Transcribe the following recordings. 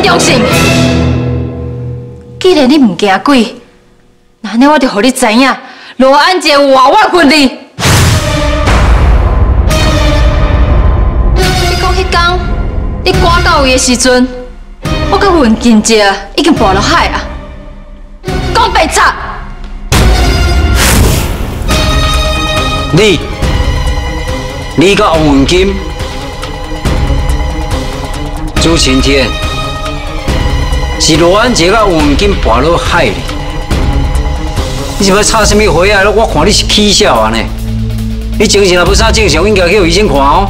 中信，既然你唔惊鬼，那安尼我就互你知影，罗安杰有偌我份你。你讲迄天你赶到伊的时阵，我甲文金姐已经跋落海啊！讲白贼！ 你甲王文金、朱晴天，是罗安杰甲王文金跋落海里。你是要插什么花啊？我看你是起笑啊呢！你精神若不啥正常，应该去医生看哦。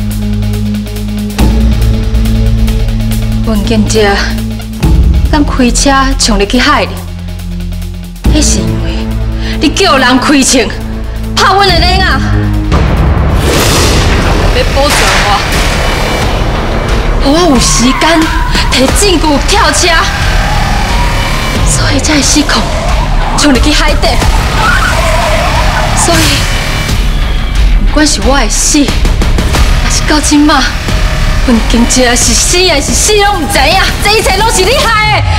文金姐，敢开车冲入去海里，迄是因为你叫人开枪，拍阮的脸啊！要保全我，互我有时间摕证据跳车，所以才会失控冲入去海底。所以，不管是我会死，还是到今嘛，文金姐是死还是死，拢唔知影，这一切拢是你害的。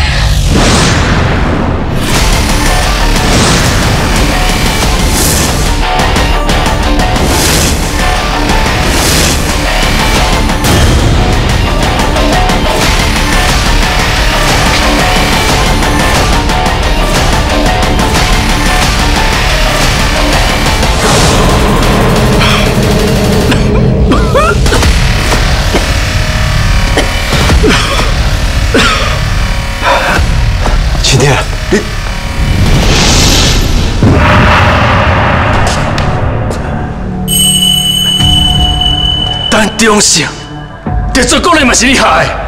晴天，你但中性，这做讲的嘛是你害的。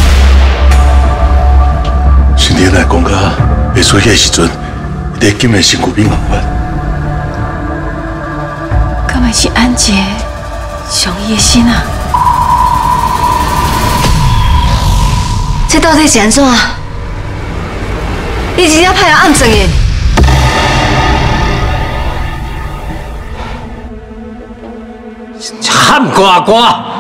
晴天来讲到未出现的时阵，你今日身躯变硬化。 敢会是安杰上伊的心啊？这到底是安怎？你直接派人暗算伊？ 喊呱呱！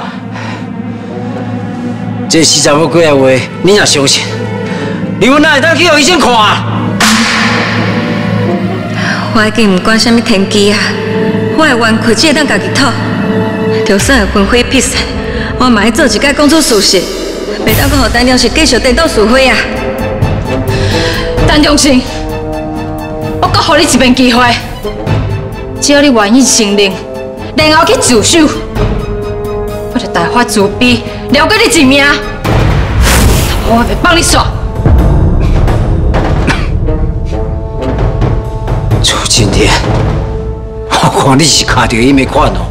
这40几个话，你若相信，你阮哪会当去互医生看？ 我已经唔管什么天机啊，我的冤屈只会当家己讨。就算会魂飞魄散，我嘛要做一届讲出事实，袂当阁互陈中信继续颠倒是非啊！ 陈中信，我阁予你一遍机会，只要你愿意承认，然后去自首，我就大发慈悲，饶过你一命。我袂帮你煞。 朱晴天，我看你是卡着伊的款哦。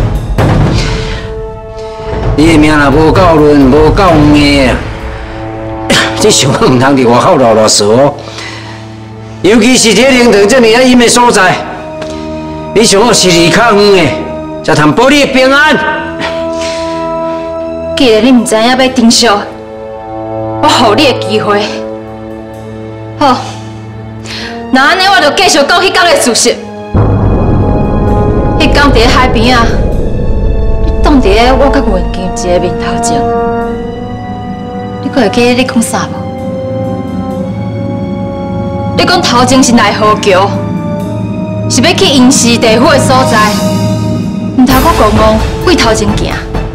你的命若无够润，无够硬啊！你上好唔通伫外口啰啰嗦哦。尤其是这灵堂这么啊阴的所在，你上好是离较远的，才通保你的平安。 既然你唔知影要顶烧，我予你的机会。好，那安尼我就继续讲迄天的事实。迄天伫海边啊，你挡伫我甲文金姐面头前，你还会记得你讲啥无？你讲头前是奈何桥，是要去阴时地府的所在，唔通阁戆戆为头前行。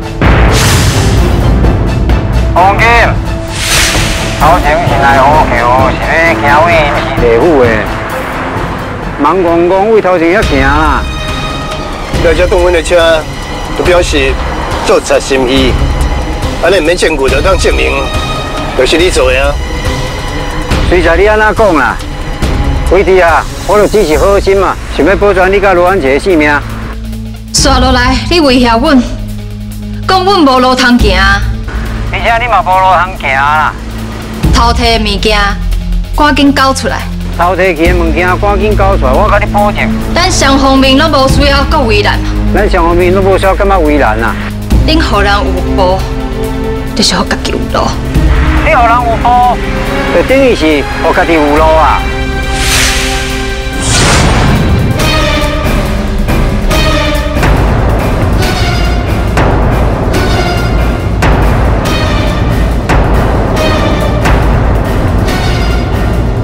王金，头前是奈何桥，是要行为阴时地府的，忙戆戆为头前遐行啦。 大家动阮的车，就表示做贼心意，安尼唔免证据就当证明，就是你做的啊。 随在你安怎讲啦？伟弟啊，我就只是好心嘛，想要保全你甲罗安杰的性命。 刷落来，你威胁阮，讲阮无路通行。 而且你嘛无路通行啦。 偷摕的物件，赶紧交出来。 偷摕去的物件赶紧交出来，我甲你保证。 咱双方面拢无需要搁为难。 咱双方面都无需要感觉为难啊。 恁予人有步，就是互家己有路。 你予人有步，就等于是互家己有路啊。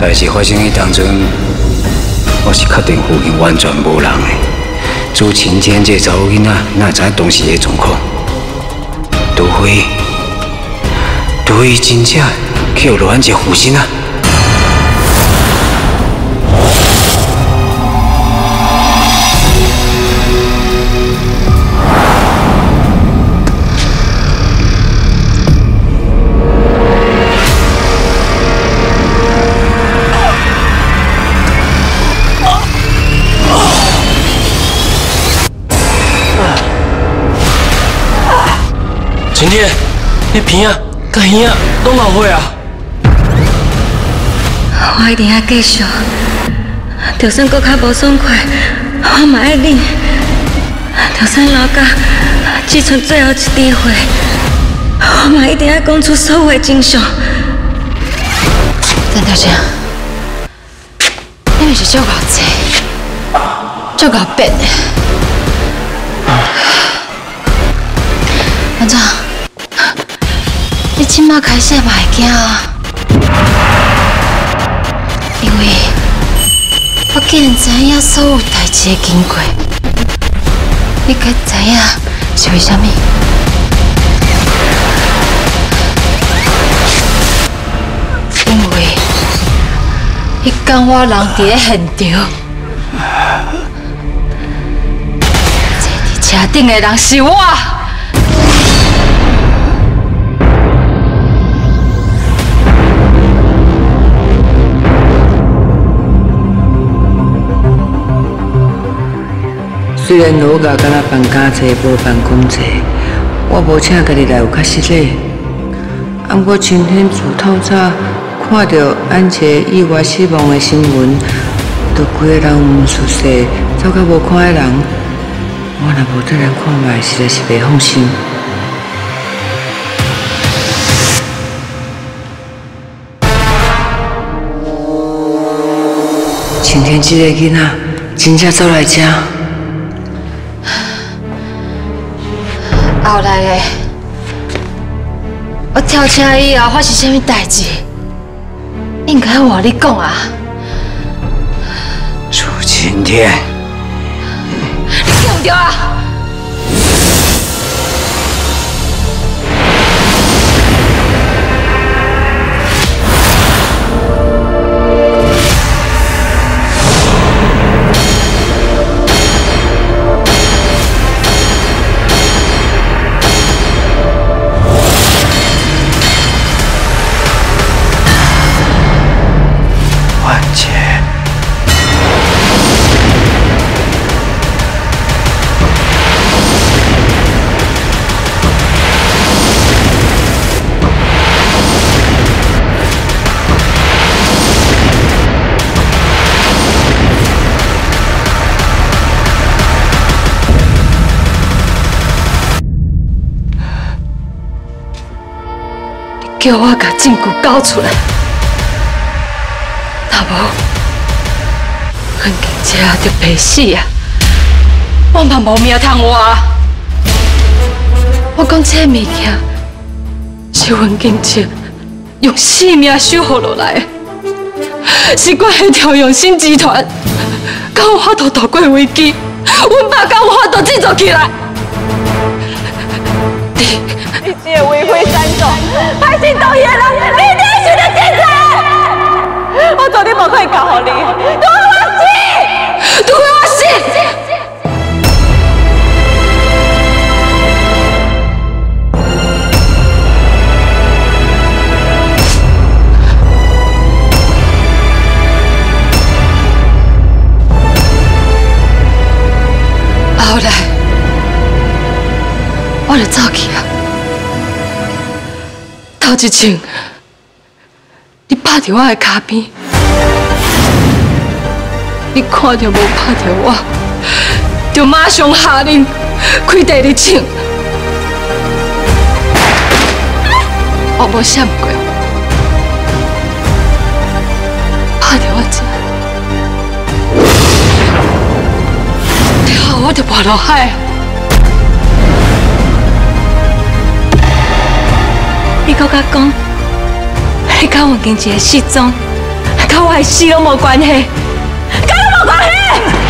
代志发生迄当阵，我是确定附近完全无人的。朱晴天这查某囡仔哪会知影当时的状况？除非真正去有罗安杰附身啊！ 晴天，你鼻啊、甲耳啊拢流血啊！ 我一定要继续，就算搁较无爽快，我嘛爱忍。就算老到只剩最后一滴血，我嘛一定要讲出所有的真相。 陈小姐，你咪是足够济，足够变的。班长，你即马开始嘛会惊啊？因为我竟然知影所有代志的经过，你该知影是为虾米？因为迄天我人伫咧现场，坐伫车顶的人是我。 虽然我甲敢若办家册无办公册，我无请家己来有较实礼。啊，不过今天自透早看到安杰意外死亡的新闻，都规个人毋熟悉，走到无看的人，我若无得人看卖，实在是袂放心。今天这个囡仔真正走来遮。 后来的，我跳车以后发生什么代志，应该我你讲啊。 朱晴天， 你对不对啊？叫我把证据交出来，若无，阮经姐就赔死啊！我嘛无命通活。我讲这物件是阮经姐用性命守护落来的，是关系到永兴集团，敢有法度度过危机，阮爸敢有法度振作起来。 你这个为非三众、歹心动意的人，你一定要受到制裁！我昨天无可以交予你，除非我死！ 除非我死！后来，我就走去啊。头一枪，你拍伫我的脚边，你看到无拍到我，就马上下令开第二枪。我无闪过，拍到我这，然后我就爬落海。 你搁甲讲，你甲阮经一个失踪， 跟我的死拢无关系，跟我无关系。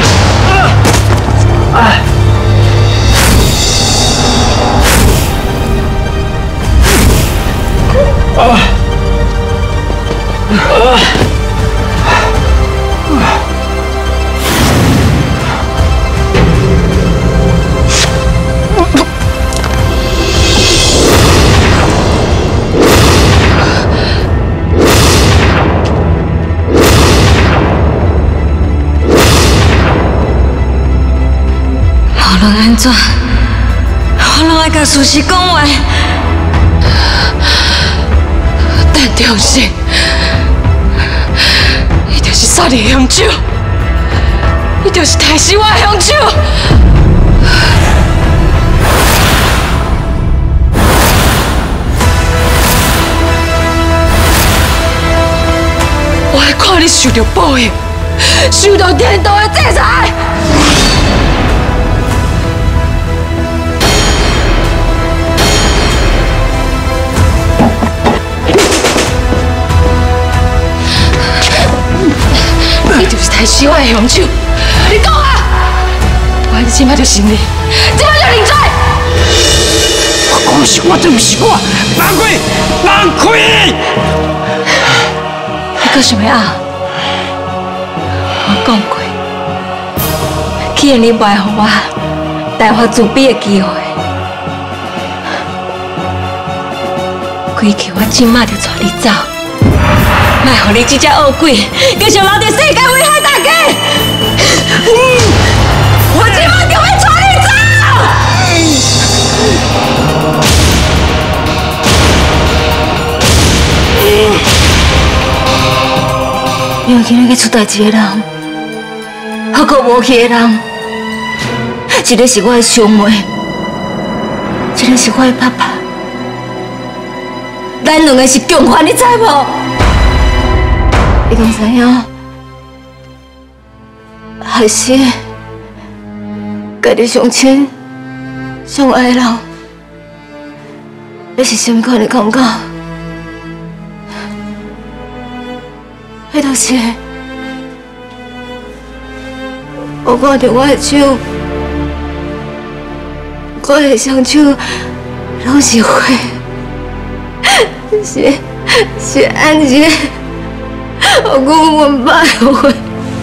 无论安怎，我拢爱甲事实讲完。 但中信，伊就是杀人凶手，伊就是杀死我的凶手。我会看你受到报应，受到天道的制裁。你就是杀死我的凶手，你讲啊！我即摆就承认，即摆就认罪。 我讲的是我，这不是我，放开，放开！ 你搁想要啊？我讲过，既然你袂予我大发自比的机会，鬼叫我即摆就带你走。莫互你这只恶鬼继续留在世界危害大家！我今晚就要带你走！因为今日去出代志的人，还阁无去的人，一个是我的兄妹，一个是我的爸爸，咱两个是共犯，你知无？你敢知影？害死家己上亲、上爱的人，那是什么款的感觉？迄就是我看到我的手，我的双手拢是血，是安日。我讲阮爸的话，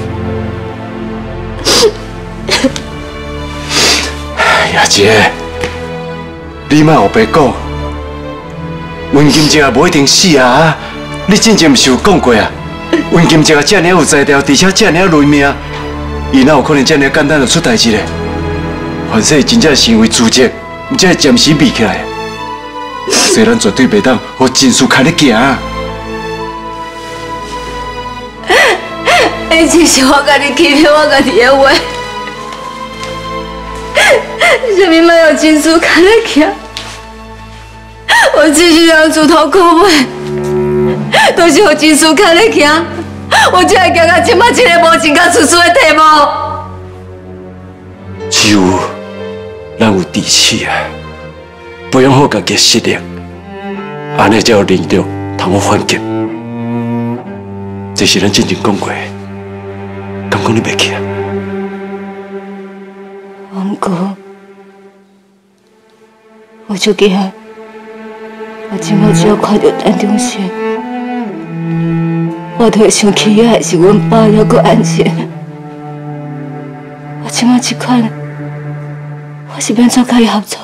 亚姐，你莫胡白讲，温金姐无一定死啊！你之前毋是有讲过啊？温金姐遮尔有才调，而且遮尔认命，伊哪有可能遮尔简单就出代志咧？凡说真正是因为自责，毋才会暂时避起来。所以咱绝对袂当互真事开咧行。 只是我家己欺骗我家己的话，什么莫有真事开咧行？我只是让自讨苦尾，都是互真事开咧行，我才会行到即摆这个无情甲出事的地步。 只有咱有志气啊，培养好家己的实力，安尼才有能力通好反击。这是咱之前讲过的。敢讲你袂记啊？ 不过，我就记啊，我即摆只要看到陈中信，我就会想起还是阮爸还阁安全。我即摆这款，我是免怎甲伊合作？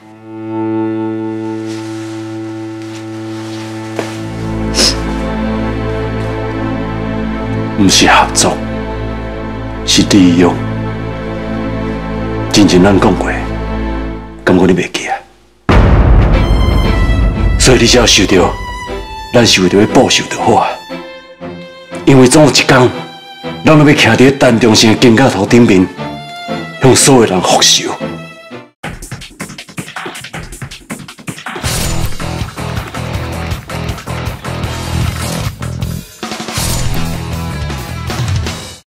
毋是合作。是利用，之前咱讲过，敢讲你袂记啊？所以你只要想到，咱是为着要报仇就好啊。因为总有一天，咱要徛伫陈中信的金甲头顶面，向所有人复仇。